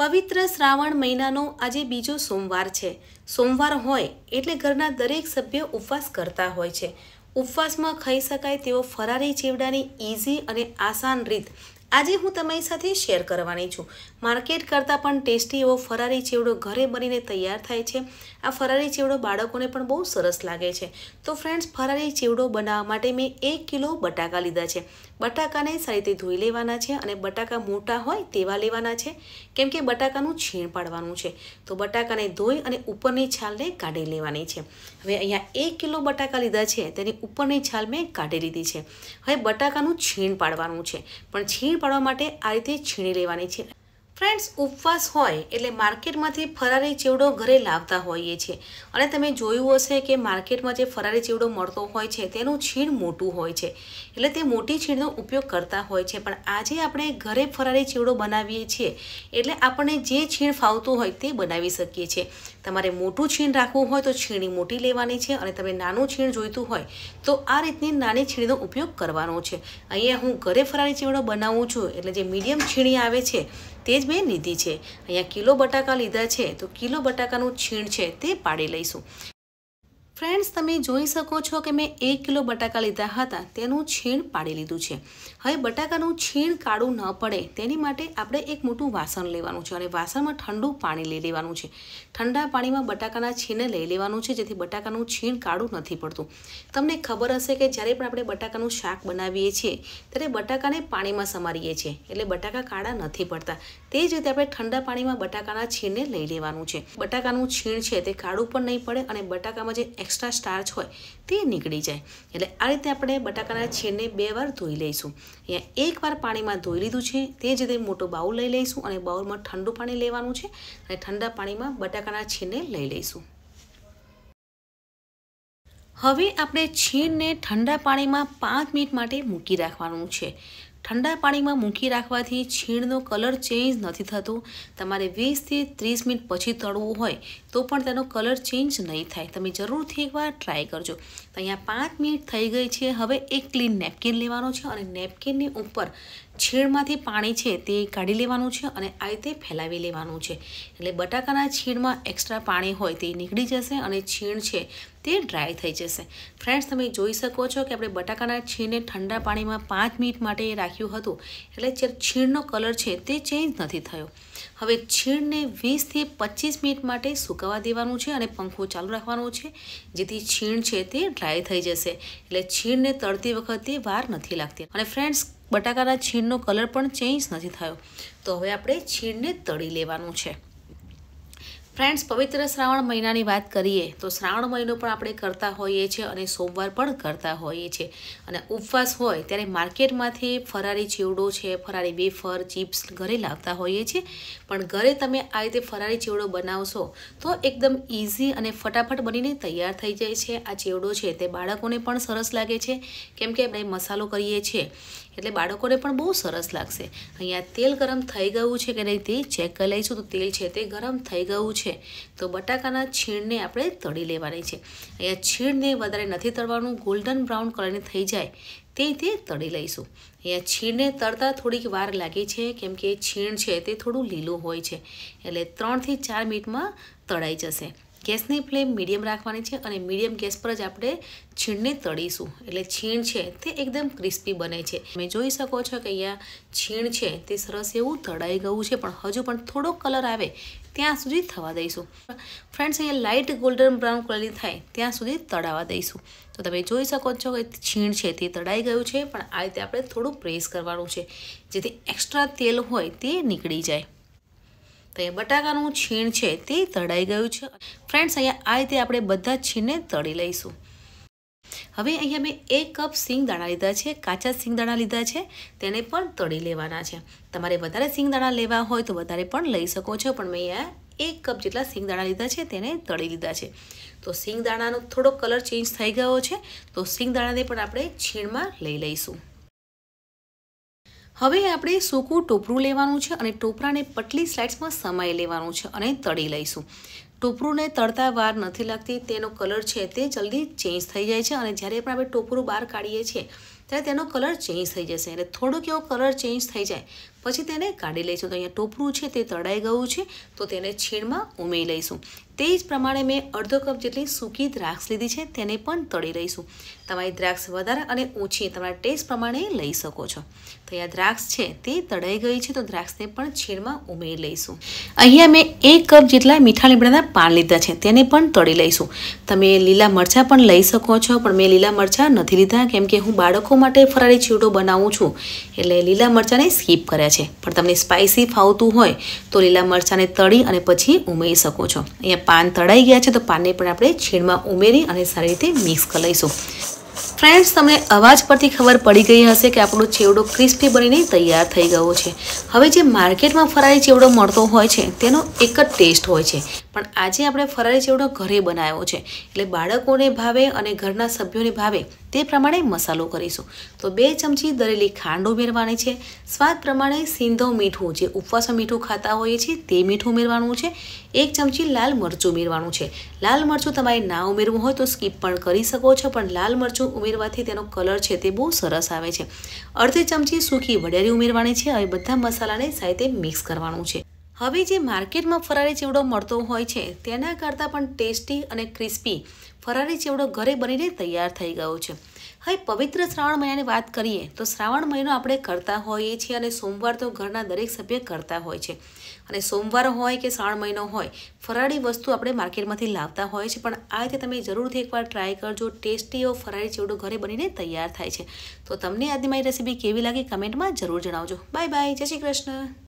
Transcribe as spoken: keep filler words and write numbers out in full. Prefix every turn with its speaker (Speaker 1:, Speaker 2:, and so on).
Speaker 1: પવિત્ર શ્રાવણ મહિનાનો આજે બીજો સોમવાર છે। સોમવાર હોય એટલે ઘરના દરેક સભ્ય ઉપવાસ કરતા હોય છે। ઉપવાસમાં ખાઈ શકાય તેવો ફરારી ચેવડાની ઇઝી અને આસાન રીત આજે હું તમારી સાથે શેર કરવાની છું। માર્કેટ કરતાં પણ ટેસ્ટી એવો ફરારી ચેવડો ઘરે બનીને તૈયાર થાય છે। આ ફરારી ચેવડો બાળકોને પણ બહુ સરસ લાગે છે। તો ફ્રેન્ડ્સ, ફરારી ચેવડો બનાવવા માટે મેં એક કિલો બટાકા લીધા છે। બટાકાને સારી રીતે ધોઈ લેવાના છે અને બટાકા મોટા હોય તેવા લેવાના છે, કેમ કે બટાકાનું છીણ પાડવાનું છે। તો બટાકાને ધોઈ અને ઉપરની છાલને કાઢી લેવાની છે। હવે અહીંયા એક કિલો બટાકા લીધા છે, તેની ઉપરની છાલ મેં કાઢી લીધી છે। હવે બટાકાનું છીણ પાડવાનું છે, પણ છીણ પાડવા માટે આ રીતે છીણી લેવાની છે। ફ્રેન્ડ્સ, ઉપવાસ હોય એટલે માર્કેટમાંથી ફરારી ચેવડો ઘરે લાવતા હોઈએ છીએ અને તમે જોયું હશે કે માર્કેટમાં જે ફરારી ચેવડો મળતો હોય છે તેનું છીણ મોટું હોય છે, એટલે તે મોટી છીણનો ઉપયોગ કરતા હોય છે। પણ આજે આપણે ઘરે ફરારી ચેવડો બનાવીએ છીએ એટલે આપણને જે છીણ ફાવતું હોય તે બનાવી શકીએ છીએ। તમારે મોટું છીણ રાખવું હોય તો છીણી મોટી લેવાની છે અને તમે નાનું છીણ જોઈતું હોય તો આ રીતની નાની છીણીનો ઉપયોગ કરવાનો છે। અહીંયા હું ઘરે ફરારી ચેવડો બનાવું છું એટલે જે મીડિયમ છીણી આવે છે તે જ મેં લીધી છે। અહીંયા કિલો બટાકા લીધા છે તો કિલો બટાકાનું છીણ છે તે પાડી લઈશું। ફ્રેન્ડ્સ, તમે જોઈ શકો છો કે મેં એક કિલો બટાકા લીધા હતા, તેનું છીણ પાડી લીધું છે। હવે બટાકાનું છીણ કાળું ન પડે તેની માટે આપણે એક મોટું વાસણ લેવાનું છે અને વાસણમાં ઠંડુ પાણી લઈ લેવાનું છે। ઠંડા પાણીમાં બટાકાના છીણને લઈ લેવાનું છે, જેથી બટાકાનું છીણ કાળું નથી પડતું। તમને ખબર હશે કે જ્યારે પણ આપણે બટાકાનું શાક બનાવીએ છીએ ત્યારે બટાકાને પાણીમાં સમારીએ છીએ એટલે બટાકા કાળા નથી પડતા। તે જ રીતે આપણે ઠંડા પાણીમાં બટાકાના છીણને લઈ લેવાનું છે। બટાકાનું છીણ છે તે કાળું પણ નહીં પડે અને બટાકામાં જે એક્સ્ટ્રા સ્ટાર્ચ હોય તે નીકળી જાય। એટલે આ રીતે આપણે બટાકાના છીણને બે વાર ધોઈ લઈશું। અહીંયા એક વાર પાણીમાં ધોઈ લીધું છે, તે જ રીતે મોટો બાઉલ લઈ લઈશું અને બાઉલમાં ઠંડુ પાણી લેવાનું છે અને ઠંડા પાણીમાં બટાકાના છીણને લઈ લઈશું। હવે આપણે છીણને ઠંડા પાણીમાં પાંચ મિનિટ માટે મૂકી રાખવાનું છે। ઠંડા પાણીમાં મૂકી રાખવાથી છીણનો કલર ચેન્જ નથી થતો। તમારે વીસથી ત્રીસ મિનિટ પછી તળવું હોય તો પણ તેનો કલર ચેન્જ નહીં થાય। તમે જરૂરથી એકવાર ટ્રાય કરજો। તો અહીંયા પાંચ મિનિટ થઈ ગઈ છે। હવે એક ક્લીન નેપકિન લેવાનો છે અને નેપકિનની ઉપર છીણમાંથી પાણી છે તે કાઢી લેવાનું છે અને આ રીતે ફેલાવી લેવાનું છે, એટલે બટાકાના છીણમાં એક્સ્ટ્રા પાણી હોય તે નીકળી જશે અને છીણ છે તે ડ્રાય થઈ જશે। ફ્રેન્ડ્સ, તમે જોઈ શકો છો કે આપણે બટાકાના છીણને ઠંડા પાણીમાં પાંચ મિનિટ માટે રાખ્યું હતું એટલે જે છીણનો કલર છે તે ચેન્જ નથી થયો। હવે છીણને વીસથી પચીસ મિનિટ માટે સુકાવા દેવાનું છે અને પંખો ચાલુ રાખવાનો છે, જેથી છીણ છે તે ડ્રાય થઈ જશે, એટલે છીણને તળતી વખતે વાર નથી લાગતી। અને ફ્રેન્ડ્સ, બટાકાના છીણનો કલર પણ ચેન્જ નથી થયો। તો હવે આપણે છીણને તળી લેવાનું છે। ફ્રેન્ડ્સ, પવિત્ર શ્રાવણ મહિનાની વાત કરીએ તો શ્રાવણ મહિનો પણ આપણે કરતા હોઈએ છીએ અને સોમવાર પણ કરતા હોઈએ છીએ અને ઉપવાસ હોય ત્યારે માર્કેટમાંથી ફરારી ચેવડો છે, ફરારી વેફર, ચિપ્સ ઘરે લાવતા હોઈએ છીએ। પણ ઘરે તમે આ રીતે ફરારી ચેવડો બનાવશો તો એકદમ ઇઝી અને ફટાફટ બનીને તૈયાર થઈ જાય છે। આ ચેવડો છે તે બાળકોને પણ સરસ લાગે છે, કેમ કે આપણે મસાલો કરીએ છીએ એટલે બાળકોને પણ બહુ સરસ લાગશે। અહીંયા તેલ ગરમ થઈ ગયું છે કે નહીં તે ચેક કરી લઈશું। તો તેલ છે તે ગરમ થઈ ગયું છે તો બટાકાના છીણને આપણે તળી લેવાની છે। અહીંયા છીણને વધારે નથી તળવાનું, ગોલ્ડન બ્રાઉન કલરની થઈ જાય તે તે તળી લઈશું। અહીંયા છીણને તળતા થોડીક વાર લાગે છે, કેમ કે છીણ છે તે થોડું લીલું હોય છે, એટલે ત્રણથી ચાર મિનિટમાં તળાઈ જશે। ગેસની ફ્લેમ મીડિયમ રાખવાની છે અને મીડિયમ ગેસ પર જ આપણે છીણને તળીશું, એટલે છીણ છે તે એકદમ ક્રિસ્પી બને છે। તમે જોઈ શકો છો કે અહીંયા છીણ છે તે સરસ એવું તળાઈ ગયું છે, પણ હજુ પણ થોડો કલર આવે ત્યાં સુધી થવા દઈશું। ફ્રેન્ડ્સ, અહીંયા લાઇટ ગોલ્ડન બ્રાઉન કલરની થાય ત્યાં સુધી તળાવવા દઈશું। તો તમે જોઈ શકો છો કે છીણ છે તે તળાઈ ગયું છે, પણ આ રીતે આપણે થોડું પ્રેસ કરવાનું છે, જેથી એક્સ્ટ્રા તેલ હોય તે નીકળી જાય। તો અહીંયા બટાકાનું છીણ છે તે તળાઈ ગયું છે। ફ્રેન્ડ્સ, અહીંયા આ રીતે આપણે બધા જ છીણને તળી લઈશું। હવે અહીંયા મેં એક કપ સિંગદાણા લીધા છે, કાચા સિંગદાણા લીધા છે, તેને પણ તળી લેવાના છે। તમારે વધારે સિંગદાણા લેવા હોય તો વધારે પણ લઈ શકો છો, પણ મેં અહીંયા એક કપ જેટલા સિંગદાણા લીધા છે તેને તળી લીધા છે। તો સિંગદાણાનો થોડો કલર ચેન્જ થઈ ગયો છે તો સિંગદાણાને પણ આપણે છીણમાં લઈ લઈશું। હવે આપણે સૂકું ટોપરું લેવાનું છે અને ટોપરાને પતલી સ્લાઇડ્સમાં સમાઈ લેવાનું છે અને તળી લઈશું। ટોપરુંને તળતા વાર નથી લાગતી, તેનો કલર છે તે જલ્દી ચેન્જ થઈ જાય છે અને જ્યારે પણ આપણે ટોપરું બહાર કાઢીએ છીએ ત્યારે તેનો કલર ચેન્જ થઈ જશે, એટલે થોડોક એવો કલર ચેન્જ થઈ જાય પછી તેને કાઢી લઈશું. તો અહીંયા ટોપરું છે તે તળાઈ ગયું છે, તો તેને છીણમાં ઉમેરી લઈશું. તે જ પ્રમાણે મેં અડધો કપ જેટલી સૂકી દ્રાક્ષ લીધી છે, તેને પણ તળી લઈશું. તમારી દ્રાક્ષ વધારે અને ઓછી તમારા ટેસ્ટ પ્રમાણે લઈ શકો છો. તો અહીંયા દ્રાક્ષ છે તે તળાઈ ગઈ છે, તો દ્રાક્ષને પણ છીણમાં ઉમેરી લઈશું. અહીંયા મેં એક કપ જેટલા મીઠા લીમડાના પાન લીધા છે, તેને પણ તળી લઈશું. તમે લીલા મરચાં પણ લઈ શકો છો, પણ મેં લીલા મરચાં નથી લીધા કેમ કે હું બાળકો માટે ફરાળી ચેવડો બનાવું છું, એટલે લીલા મરચાંને સ્કીપ કર્યા છે. પણ તમને સ્પાઇસી ફાવતું હોય તો લીલા મરચાંને તળી અને પછી ઉમેરી શકો છો. અહીંયા પાન તળાઈ ગયા છે, તો પાનને પણ આપણે છીણમાં ઉમેરી અને સારી રીતે મિક્સ કરી લઈશું. ફ્રેન્ડ્સ, તમને અવાજ પરથી ખબર પડી ગઈ હશે કે આપણો ચેવડો ક્રિસ્પી બનીને તૈયાર થઈ ગયો છે. હવે જે માર્કેટમાં ફરાળી ચેવડો મળતો હોય છે તેનો એક જ ટેસ્ટ હોય છે, પણ આજે આપણે ફરાળી ચેવડો ઘરે બનાવ્યો છે, એટલે બાળકોને ભાવે અને ઘરના સભ્યોને ભાવે તે પ્રમાણે મસાલો કરીશું. તો બે ચમચી દળેલી ખાંડ ઉમેરવાની છે. સ્વાદ પ્રમાણે સિંધવ મીઠું, જે ઉપવાસમાં મીઠું ખાતા હોઈએ છીએ તે મીઠું ઉમેરવાનું છે. એક ચમચી લાલ મરચું ઉમેરવાનું છે. લાલ મરચું તમારે ના ઉમેરવું હોય તો સ્કીપ પણ કરી શકો છો, પણ લાલ મરચું ઉમેરવાથી તેનો કલર છે તે બહુ સરસ આવે છે. અડધી ચમચી સૂકી વરિયાળી ઉમેરવાની છે. હવે બધા મસાલાને સાથે મિક્સ કરવાનું છે. હવે જે માર્કેટમાં ફરાળી ચેવડો મળતો હોય છે તેના કરતાં પણ ટેસ્ટી અને ક્રિસ્પી ફરાળી ચેવડો ઘરે બનીને તૈયાર થઈ ગયો છે. હવે પવિત્ર શ્રાવણ મહિનાની વાત કરીએ તો શ્રાવણ મહિનો આપણે કરતા હોઈએ છીએ, અને સોમવાર તો ઘરના દરેક સભ્ય કરતા હોય છે. અને સોમવાર હોય કે શ્રાવણ મહિનો હોય, ફરાળી વસ્તુ આપણે માર્કેટમાંથી લાવતા હોય છે, પણ આ રીતે તમે જરૂરથી એકવાર ટ્રાય કરજો. ટેસ્ટી એવો ફરાળી ચેવડો ઘરે બનીને તૈયાર થાય છે. તો તમને આજની મારી રેસીપી કેવી લાગી કમેન્ટમાં જરૂર જણાવજો. બાય બાય, જય શ્રી કૃષ્ણ.